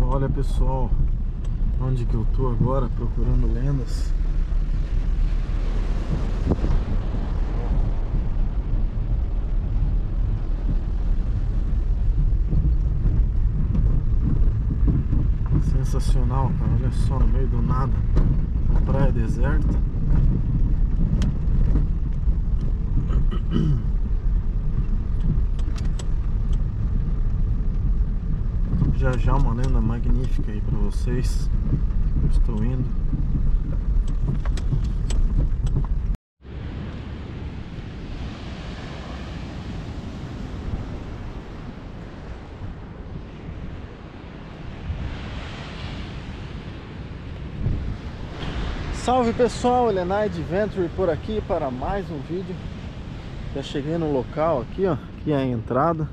Olha pessoal, onde que eu tô agora procurando lendas. Sensacional, cara, olha só, no meio do nada, uma praia deserta. Já já uma lenda magnífica aí pra vocês. Eu estou indo. Salve pessoal, Elenai Adventure por aqui para mais um vídeo. Já cheguei no local aqui, ó. Aqui é a entrada.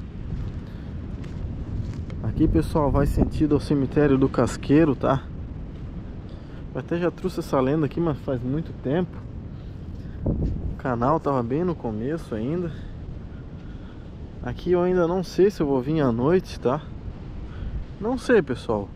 Aqui pessoal, vai sentido ao cemitério do Casqueiro, tá? Eu até já trouxe essa lenda aqui, mas faz muito tempo. O canal tava bem no começo ainda. Aqui eu ainda não sei se eu vou vir à noite, tá? Não sei pessoal.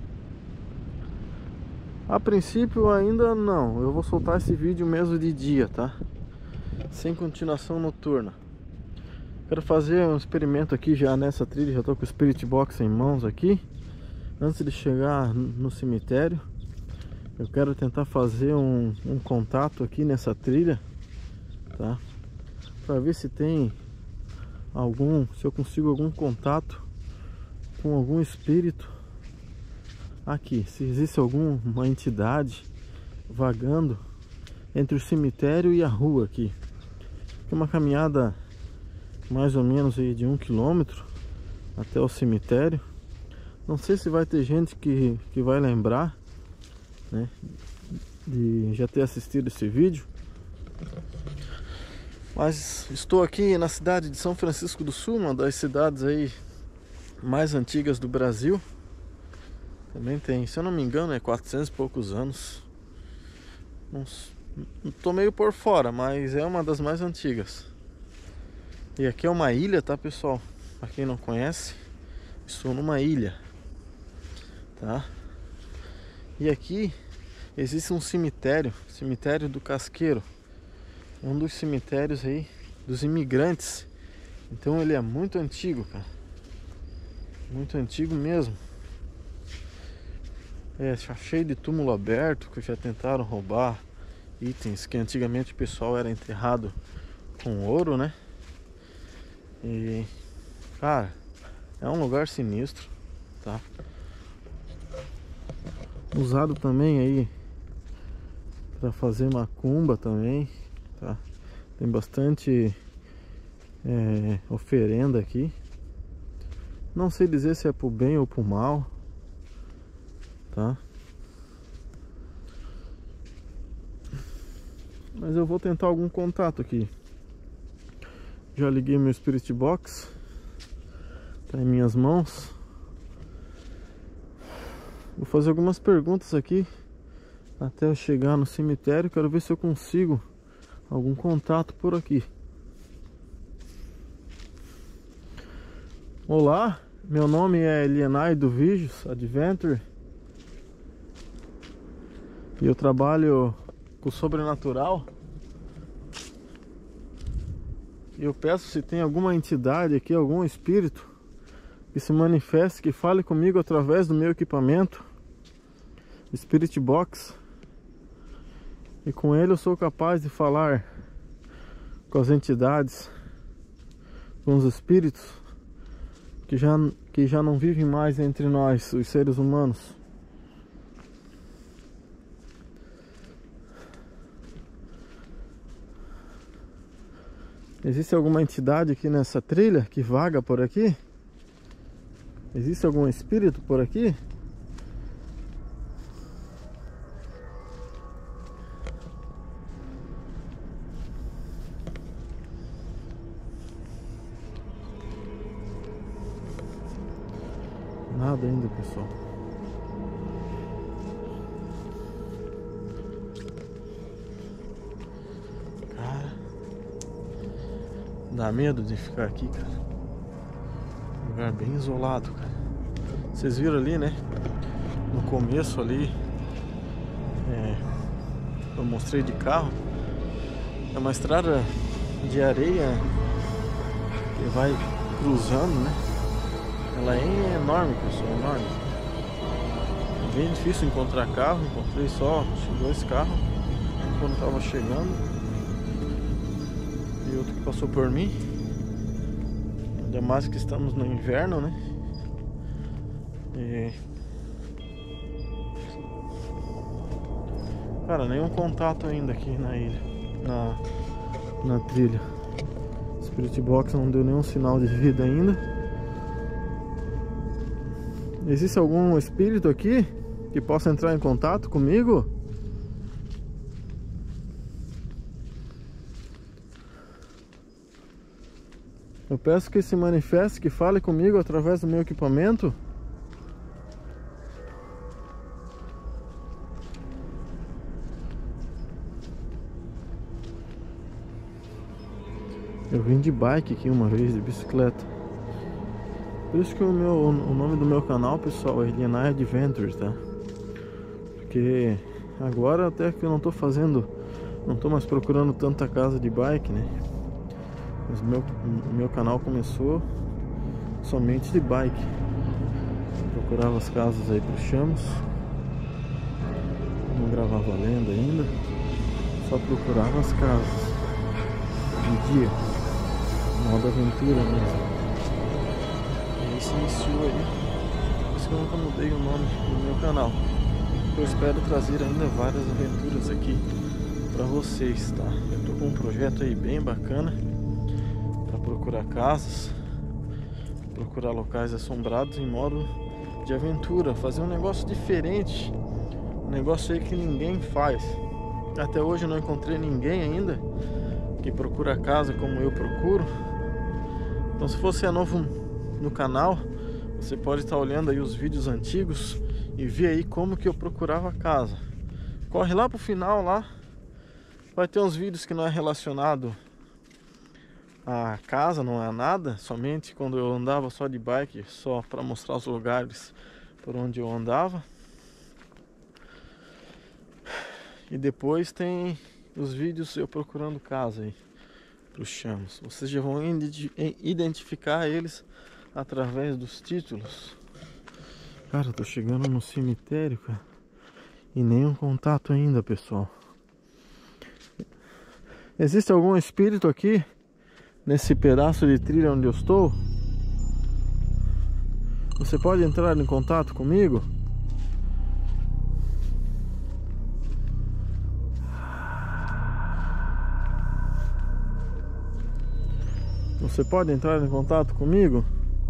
A princípio ainda não. Eu vou soltar esse vídeo mesmo de dia, tá? Sem continuação noturna. Quero fazer um experimento aqui já nessa trilha. Já tô com o Spirit Box em mãos aqui. Antes de chegar no cemitério, eu quero tentar fazer um contato aqui nessa trilha, tá? Pra ver se tem se eu consigo algum contato com algum espírito aqui. Se existe alguma entidade vagando entre o cemitério e a rua aqui. É uma caminhada mais ou menos aí de 1 quilômetro até o cemitério. Não sei se vai ter gente que vai lembrar, né, de já ter assistido esse vídeo. Mas estou aqui na cidade de São Francisco do Sul, uma das cidades aí mais antigas do Brasil. Também tem, se eu não me engano, 400 e poucos anos. Não tô meio por fora, mas é uma das mais antigas. E aqui é uma ilha, tá pessoal? Pra quem não conhece, estou numa ilha, tá? E aqui existe um cemitério, cemitério do Casqueiro. Um dos cemitérios aí dos imigrantes. Então ele é muito antigo, cara. Muito antigo mesmo. É, cheio de túmulo aberto, que já tentaram roubar itens que antigamente o pessoal era enterrado com ouro, né? E, cara, é um lugar sinistro, tá? Usado também aí para fazer macumba também, tá? Tem bastante oferenda aqui. Não sei dizer se é pro bem ou pro mal, tá? Mas eu vou tentar algum contato aqui. Já liguei meu Spirit Box, tá em minhas mãos. Vou fazer algumas perguntas aqui até eu chegar no cemitério. Quero ver se eu consigo algum contato por aqui. Olá, meu nome é Elenai do Vídeos Adventure e eu trabalho com o sobrenatural. Eu peço se tem alguma entidade aqui, algum espírito que se manifeste, que fale comigo através do meu equipamento Spirit Box, e com ele eu sou capaz de falar com as entidades, com os espíritos que já não vivem mais entre nós, os seres humanos. Existe alguma entidade aqui nessa trilha que vaga por aqui? Existe algum espírito por aqui? Nada ainda, pessoal. Cara, dá medo de ficar aqui, cara. Um lugar bem isolado, cara. Vocês viram ali, né? no começo ali, eu mostrei de carro. É uma estrada de areia que vai cruzando, né? Ela é enorme, pessoal, enorme. É bem difícil encontrar carro. Encontrei só 2 carros quando estava chegando e outro que passou por mim. Ainda mais que estamos no inverno, né? Cara, nenhum contato ainda aqui na ilha, na trilha. Spirit Box não deu nenhum sinal de vida ainda. Existe algum espírito aqui que possa entrar em contato comigo? Eu peço que se manifeste, que fale comigo através do meu equipamento. Eu vim de bike aqui uma vez, de bicicleta. Por isso que o nome do meu canal, pessoal, é Elianai Adventures, tá? Porque agora até que eu não tô mais procurando tanta casa de bike, né? Mas meu canal começou somente de bike. Procurava as casas aí pro Chamos. Não gravava lenda ainda. Só procurava as casas de dia. Modo aventura mesmo. E aí se iniciou aí. Por isso que eu nunca mudei o nome do meu canal. Eu espero trazer ainda várias aventuras aqui pra vocês, tá? Eu tô com um projeto aí bem bacana pra procurar casas, procurar locais assombrados em modo de aventura, fazer um negócio diferente, um negócio aí que ninguém faz. Até hoje eu não encontrei ninguém ainda que procura casa como eu procuro. Então, se você é novo no canal, você pode estar olhando aí os vídeos antigos e ver aí como que eu procurava casa. Corre lá pro final lá, vai ter uns vídeos que não é relacionado à casa, não é nada, somente quando eu andava só de bike, só para mostrar os lugares por onde eu andava. E depois tem os vídeos eu procurando casa aí para os Chamos. Vocês já vão identificar eles através dos títulos. Cara, eu tô chegando no cemitério, cara, e nenhum contato ainda, pessoal. Existe algum espírito aqui nesse pedaço de trilha onde eu estou? Você pode entrar em contato comigo? Você pode entrar em contato comigo?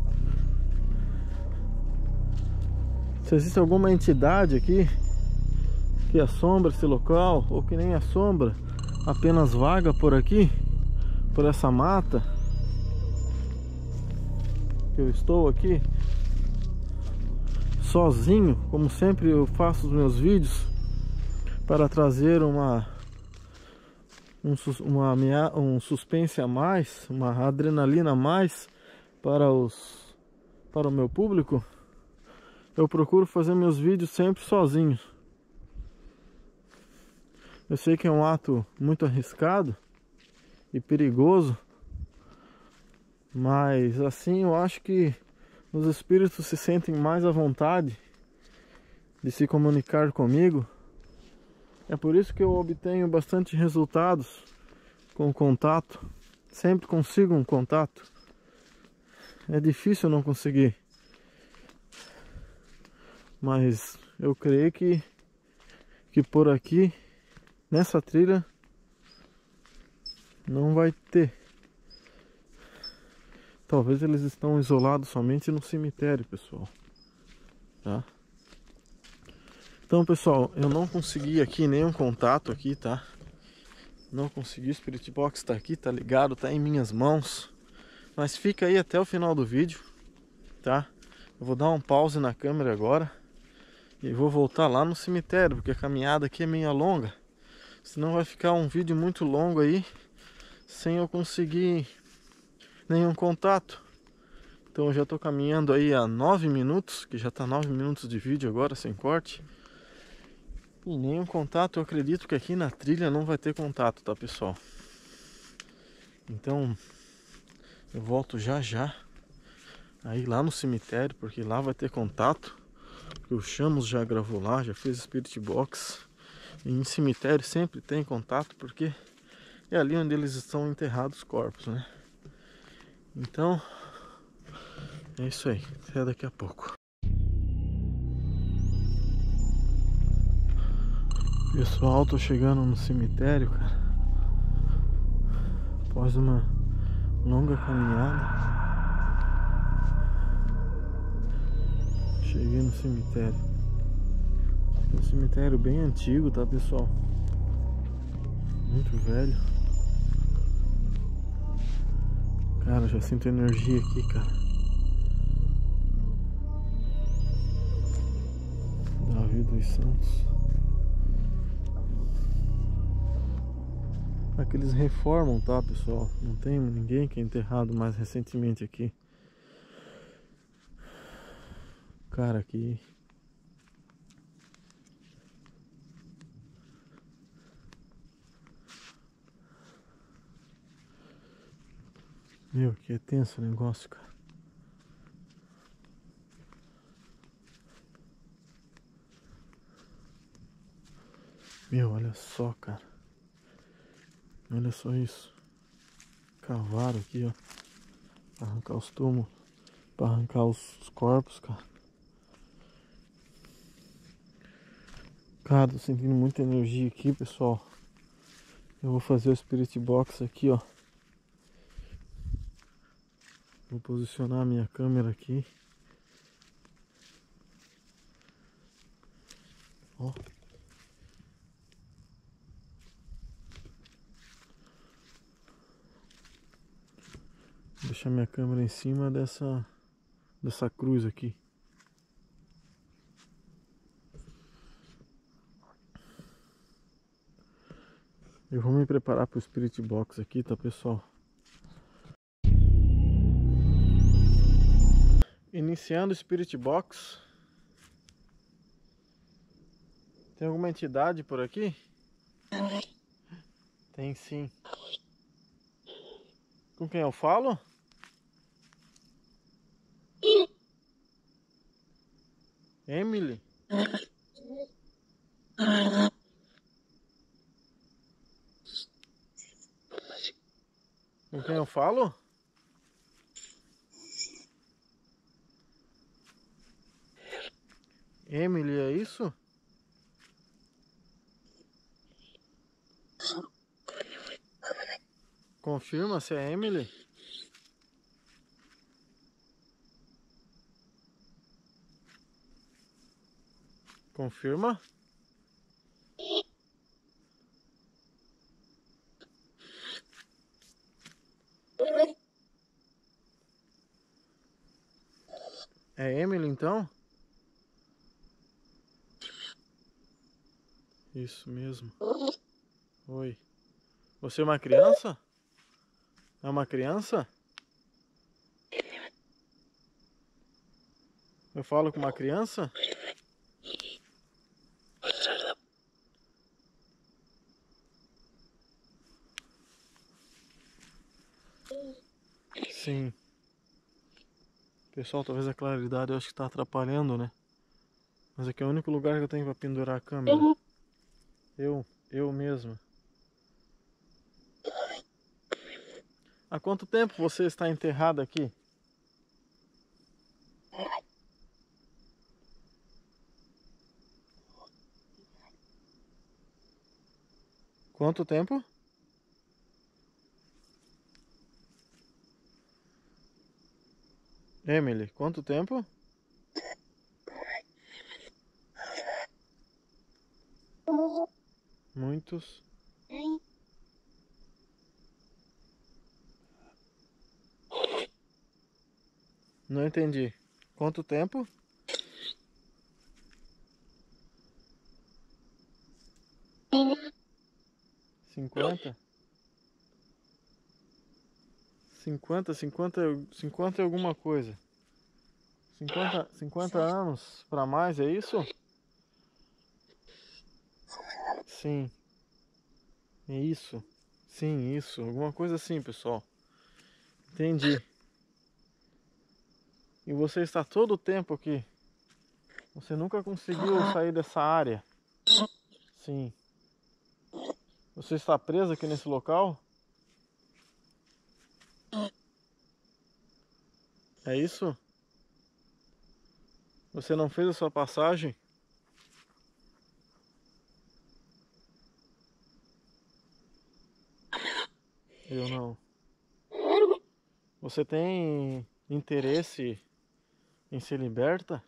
Se existe alguma entidade aqui que assombra esse local, ou que nem assombra, apenas vaga por aqui, por essa mata que eu estou aqui, sozinho, como sempre eu faço os meus vídeos, para trazer um suspense a mais, uma adrenalina a mais para o meu público. Eu procuro fazer meus vídeos sempre sozinho. Eu sei que é um ato muito arriscado e perigoso, mas assim eu acho que os espíritos se sentem mais à vontade de se comunicar comigo. É por isso que eu obtenho bastante resultados com o contato. Sempre consigo um contato. É difícil não conseguir, mas eu creio que por aqui, nessa trilha, não vai ter. Talvez eles estão isolados somente no cemitério, pessoal, tá? Então, pessoal, eu não consegui aqui nenhum contato aqui, tá? Não consegui. O Spirit Box tá aqui, tá ligado, tá em minhas mãos. Mas fica aí até o final do vídeo, tá? Eu vou dar um pause na câmera agora e vou voltar lá no cemitério, porque a caminhada aqui é meio longa. Senão vai ficar um vídeo muito longo aí, sem eu conseguir nenhum contato. Então eu já tô caminhando aí há 9 minutos, que já tá 9 minutos de vídeo agora, sem corte. E nenhum contato, eu acredito que aqui na trilha não vai ter contato, tá, pessoal? Então eu volto já já aí lá no cemitério, porque lá vai ter contato. Porque o Chamos já gravou lá, já fez Spirit Box. E em cemitério sempre tem contato, porque é ali onde eles estão enterrados os corpos, né? Então é isso aí, até daqui a pouco. Pessoal, tô chegando no cemitério, cara. Após uma longa caminhada, cheguei no cemitério. É um cemitério bem antigo, tá, pessoal? Muito velho. Cara, já sinto energia aqui, cara. Davi dos Santos. Aqui eles reformam, tá, pessoal? Não tem ninguém que é enterrado mais recentemente aqui. Cara, aqui... Meu, que é tenso o negócio, cara. Meu, olha só, cara. Olha só isso. Cavaram aqui, ó. Pra arrancar os túmulos. Pra arrancar os corpos, cara. Cara, tô sentindo muita energia aqui, pessoal. Eu vou fazer o Spirit Box aqui, ó. Vou posicionar a minha câmera aqui. Ó. Vou deixar minha câmera em cima dessa cruz aqui. Eu vou me preparar para o Spirit Box aqui, tá, pessoal? Iniciando o Spirit Box. Tem alguma entidade por aqui? Tem sim. Com quem eu falo? Emily? Com quem eu falo? Emily, é isso? Confirma se é Emily? Confirma? É Emily então? Isso mesmo. Oi. Você é uma criança? É uma criança? Eu falo com uma criança? Sim. Pessoal, talvez a claridade eu acho que tá atrapalhando, né? Mas aqui é o único lugar que eu tenho pra pendurar a câmera. Eu mesmo. Há quanto tempo você está enterrado aqui? Quanto tempo? Emily, quanto tempo? Muitos. Não entendi. Quanto tempo? 50? 50 e alguma coisa. 50 anos pra mais, é isso? Sim, é isso. Sim, isso. Alguma coisa assim, pessoal. Entendi. E você está todo o tempo aqui. Você nunca conseguiu sair dessa área. Sim. Você está preso aqui nesse local? É isso? Você não fez a sua passagem? Eu não. Você tem interesse em ser liberta?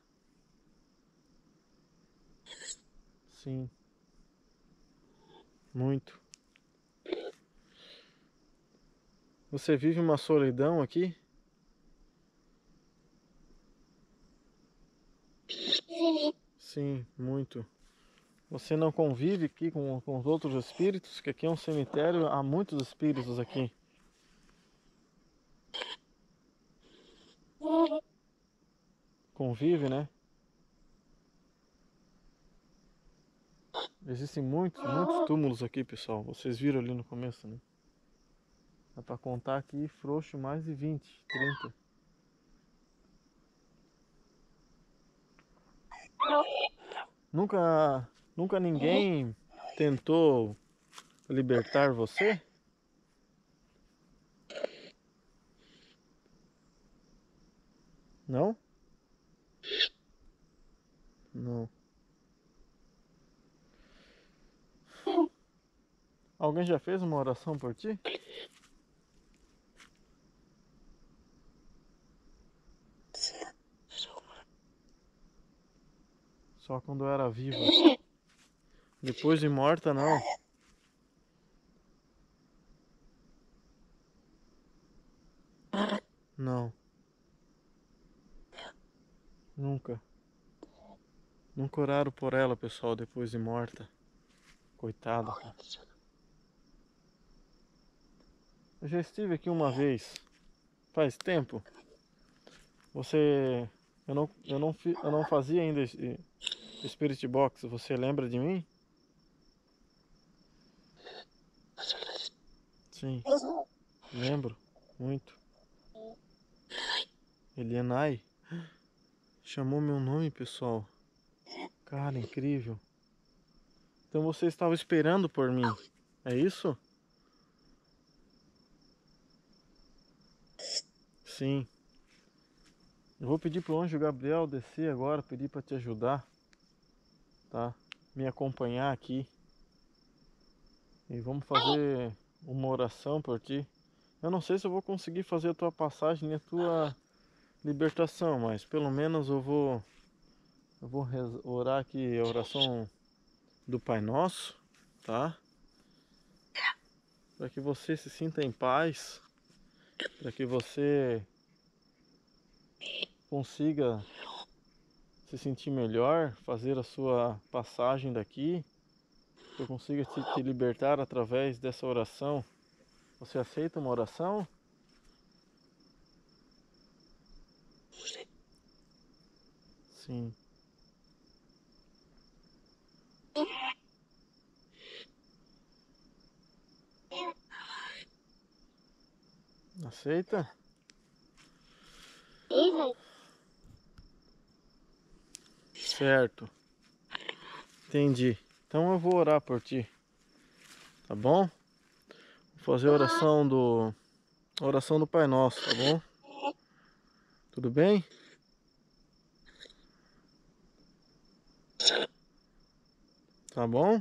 Sim, muito. Você vive uma solidão aqui? Sim, muito. Você não convive aqui com os outros espíritos? Que aqui é um cemitério, há muitos espíritos aqui. Convive, né? Existem muitos túmulos aqui, pessoal. Vocês viram ali no começo, né? Dá pra contar aqui, frouxo, mais de 20, 30. Nunca ninguém tentou libertar você? Não? Não. Alguém já fez uma oração por ti? Só quando eu era viva. Depois de morta, não. Não. Nunca. Nunca oraram por ela, pessoal, depois de morta. Coitada. Eu já estive aqui uma vez. Faz tempo. Você... eu não fazia ainda Spirit Box. Você lembra de mim? Sim. Lembro. Muito. Elianai. Chamou meu nome, pessoal. Cara, incrível. Então você estava esperando por mim. É isso? Sim. Eu vou pedir pro anjo Gabriel descer agora, pedir para te ajudar, tá? Me acompanhar aqui. E vamos fazer uma oração por ti. Eu não sei se eu vou conseguir fazer a tua passagem e a tua libertação, mas pelo menos eu vou orar aqui a oração do Pai Nosso, tá? Para que você se sinta em paz, para que você consiga se sentir melhor, fazer a sua passagem daqui, que eu consiga te libertar através dessa oração. Você aceita uma oração? Sim. Aceita? Certo. Entendi. Então eu vou orar por ti, tá bom? Vou fazer a oração do Pai Nosso, tá bom? Tudo bem? Tá bom?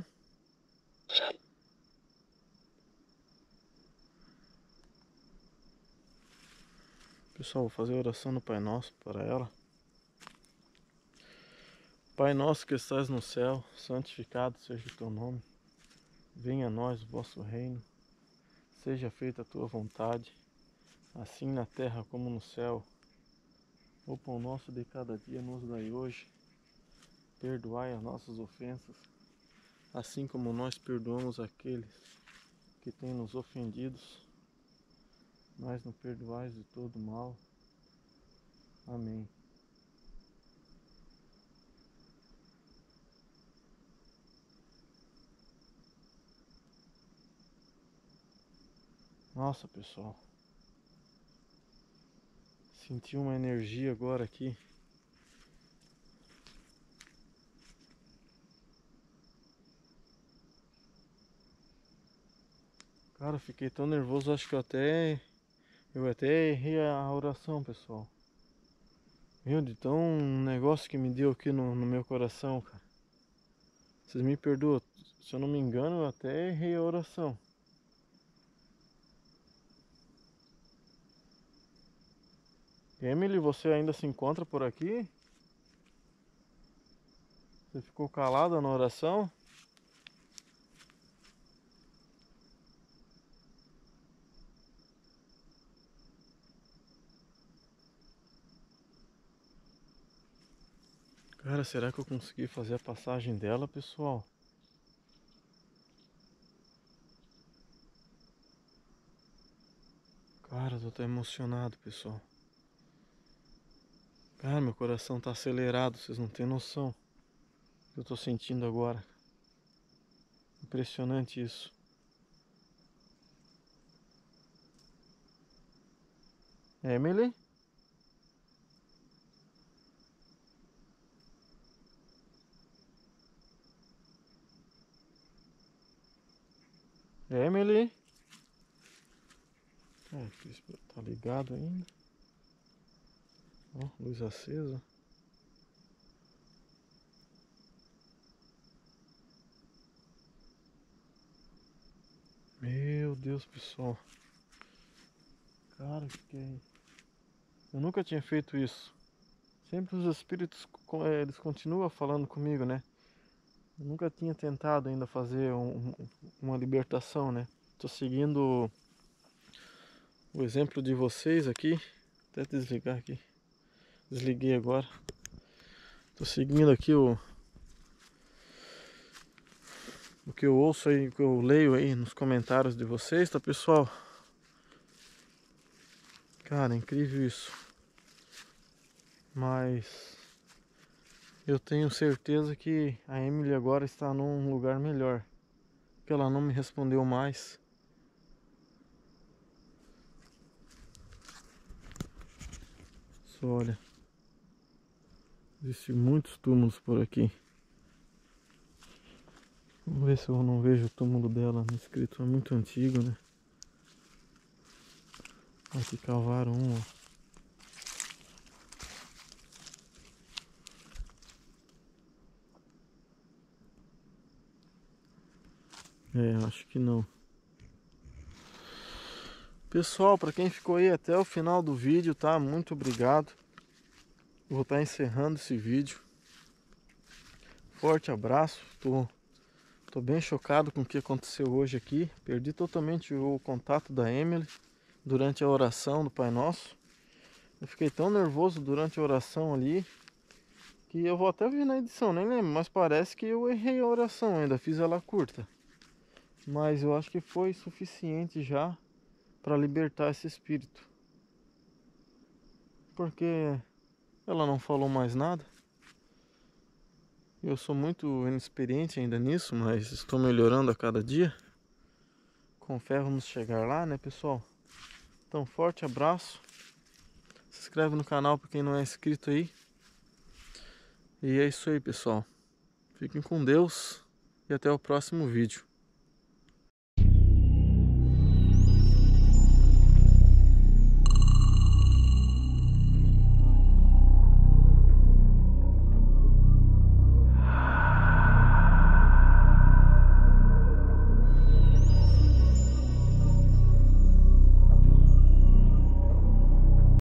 Pessoal, vou fazer a oração do Pai Nosso para ela. Pai nosso que estás no céu, santificado seja o teu nome. Venha a nós o vosso reino. Seja feita a tua vontade, assim na terra como no céu. O pão nosso de cada dia nos dai hoje. Perdoai as nossas ofensas, assim como nós perdoamos aqueles que têm nos ofendidos. mas nos perdoais de todo mal. Amém. Nossa, pessoal, senti uma energia agora aqui. Cara, fiquei tão nervoso, acho que eu até errei a oração, pessoal. Meu, de tão um negócio que me deu aqui no meu coração, cara. Vocês me perdoam, se eu não me engano, eu até errei a oração. Emily, você ainda se encontra por aqui? Você ficou calada na oração? Cara, será que eu consegui fazer a passagem dela, pessoal? Cara, eu tô até emocionado, pessoal. Cara, meu coração tá acelerado, vocês não têm noção do que eu tô sentindo agora. Impressionante isso. Emily? Emily? Tá ligado ainda? Ó, luz acesa. Meu Deus, pessoal. Cara, que é isso? Eu nunca tinha feito isso. Sempre os espíritos, eles continuam falando comigo, né? Eu nunca tinha tentado ainda fazer uma libertação, né? Tô seguindo o exemplo de vocês aqui. Até desligar aqui. Desliguei agora. Tô seguindo aqui o que eu ouço aí, o que eu leio aí nos comentários de vocês, tá, pessoal? Cara, é incrível isso. Mas eu tenho certeza que a Emily agora está num lugar melhor. Porque ela não me respondeu mais. Só olha. Existem muitos túmulos por aqui. Vamos ver se eu não vejo o túmulo dela no escrito. É muito antigo, né? Aqui cavaram um, ó. Acho que não. Pessoal, para quem ficou aí até o final do vídeo, tá? Muito obrigado. Vou estar encerrando esse vídeo. Forte abraço. Tô bem chocado com o que aconteceu hoje aqui. Perdi totalmente o contato da Emily durante a oração do Pai Nosso. Eu fiquei tão nervoso durante a oração ali que eu vou até ver na edição, nem lembro, mas parece que eu errei a oração, ainda fiz ela curta. Mas eu acho que foi suficiente já para libertar esse espírito. Porque ela não falou mais nada. Eu sou muito inexperiente ainda nisso, mas estou melhorando a cada dia. Com fé vamos chegar lá, né, pessoal? Então, forte abraço. Se inscreve no canal para quem não é inscrito aí. E é isso aí, pessoal. Fiquem com Deus e até o próximo vídeo.